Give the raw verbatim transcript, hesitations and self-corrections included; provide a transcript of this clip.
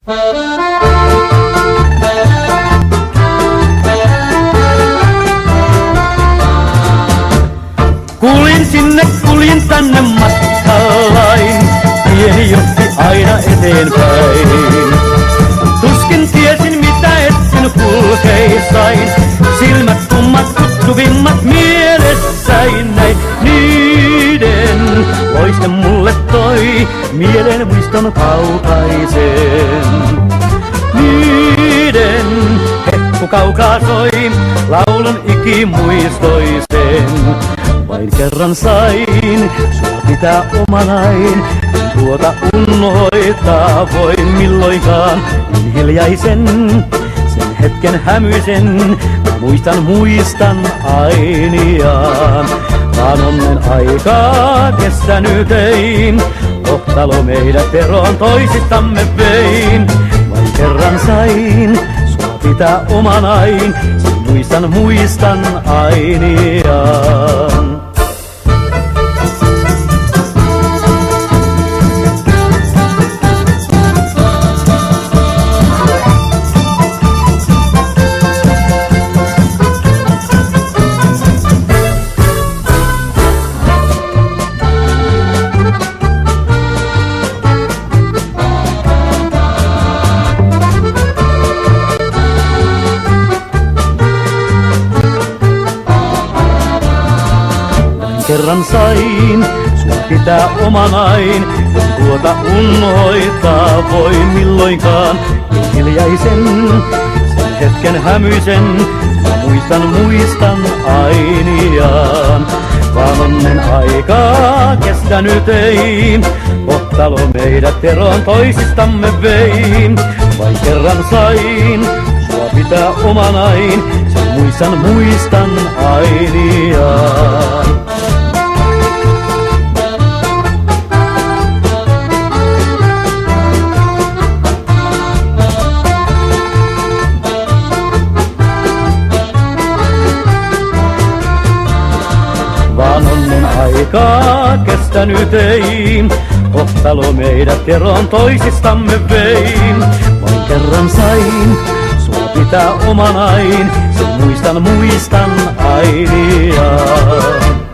Kuljin sinne, kuljin tänne matkallain, tieni johti aina eteenpäin. Tuskin tiesin mitä etsin kulkeisain, silmät tummat kutsuvimmat mielessäin näin. Niiden loiste mulle toi mielen muiston kaukaisen. Niiden heppu kaukaa soi laulun ikimuistoisen. Vain kerran sain sua pitää omanain, en tuota unhoitaa voi milloinkaan. Niin hiljaisen, sen hetken hämyisen, mä muistan muistan ainiaan. Vaan onnen aikaa kestänyt ei, kohtalo meidät eroon toisistamme vein. Vain kerran sain sua pitää omanain, sen muistan muistan ainiaan. Kerran sain sua pitää omanain, en tuota unhoitaa voi milloinkaan. Niin hiljaisen, sen hetken hämyisen, mä muistan muistan ainiaan. Vaan onnen aikaa kestänyt ei, kohtalo meidät eroon toisistamme vein. Vain kerran sain sua pitää omanain, sen muistan muistan ainiaan. Vaan onnen aikaa kestänyt ei, kohtalo meidät eroon toisistamme vein. Vain kerran sain sua pitää omanain, sen muistan muistan ainiaan.